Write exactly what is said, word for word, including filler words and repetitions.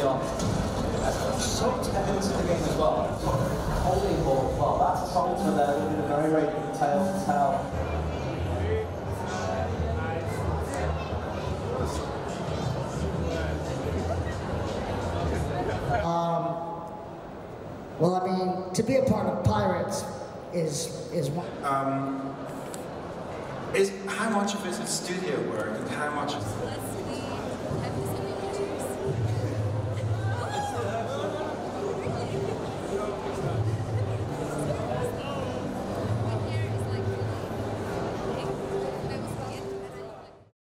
early on. So step into the game as well. Holding ball as well. That's Salter there with a very, very good tale to tell. Um, well, I mean, to be a part of Pirates is is one. Um, is how much of it is studio work and how much of